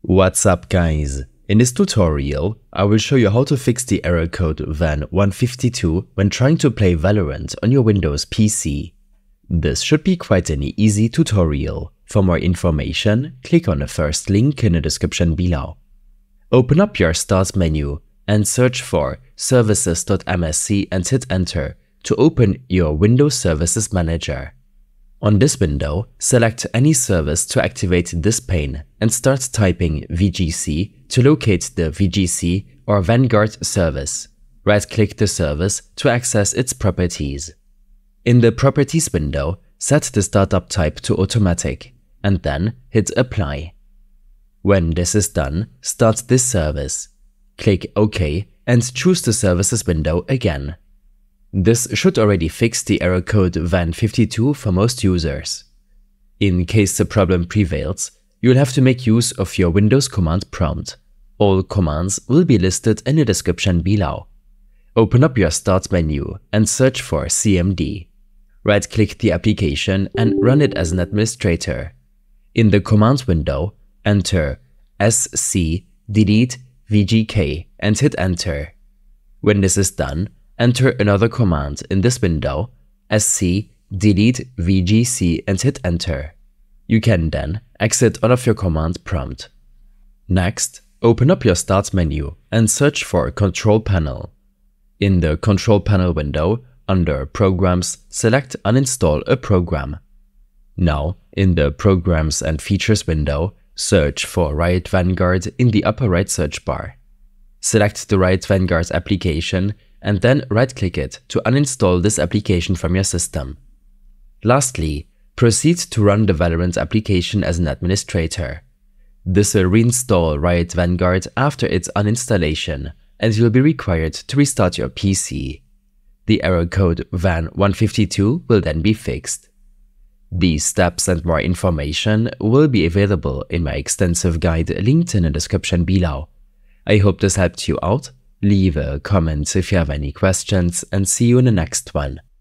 What's up guys? In this tutorial, I will show you how to fix the error code VAN152 when trying to play Valorant on your Windows PC. This should be quite an easy tutorial. For more information, click on the first link in the description below. Open up your Start menu and search for services.msc and hit Enter to open your Windows Services Manager. On this window, select any service to activate this pane and start typing VGC to locate the VGC or Vanguard service. Right-click the service to access its properties. In the Properties window, set the startup type to Automatic and then hit Apply. When this is done, start this service. Click OK and choose the Services window again. This should already fix the error code VAN52 for most users. In case the problem prevails, you'll have to make use of your Windows command prompt. All commands will be listed in the description below. Open up your Start menu and search for CMD. Right-click the application and run it as an administrator. In the command window, enter sc delete vgk and hit Enter. When this is done, enter another command in this window, sc delete vgc and hit Enter. You can then exit out of your command prompt. Next, open up your Start menu and search for Control Panel. In the Control Panel window, under Programs, select Uninstall a program. Now, in the Programs and Features window, search for Riot Vanguard in the upper right search bar. Select the Riot Vanguard application and then right-click it to uninstall this application from your system. Lastly, proceed to run the Valorant application as an administrator. This will reinstall Riot Vanguard after its uninstallation, and you'll be required to restart your PC. The error code VAN152 will then be fixed. These steps and more information will be available in my extensive guide linked in the description below. I hope this helped you out. Leave a comment if you have any questions and see you in the next one.